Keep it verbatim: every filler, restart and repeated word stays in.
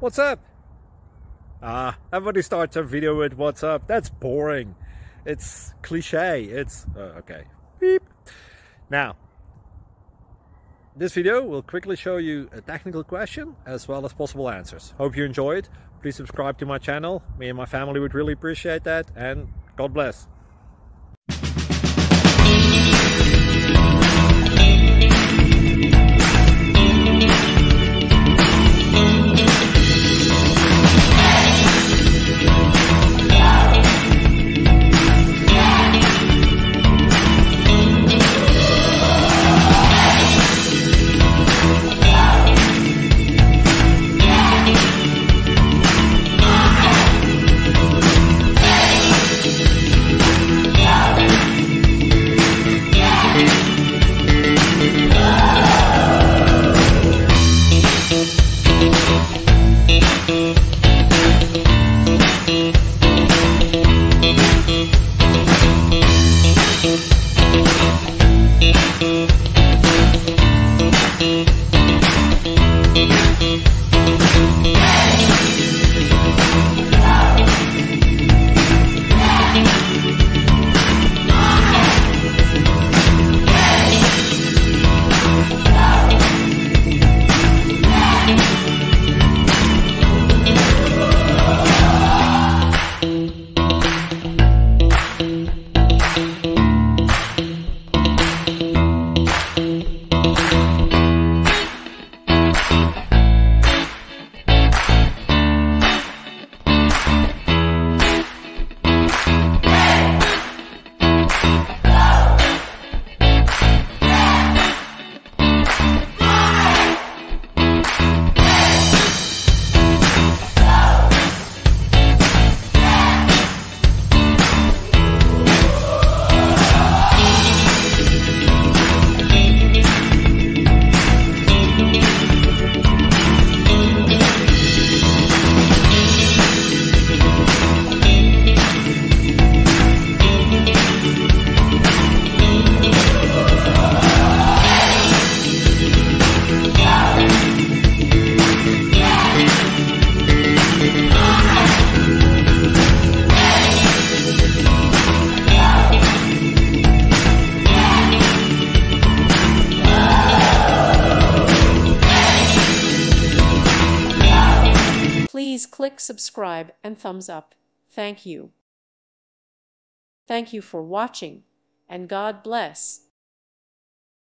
What's up? Ah, everybody starts a video with what's up. That's boring. It's cliche. It's uh, okay. Beep. Now, this video will quickly show you a technical question as well as possible answers. Hope you enjoy it. Please subscribe to my channel. Me and my family would really appreciate that, and God bless. Please click subscribe and thumbs up. Thank you. Thank you for watching, and God bless.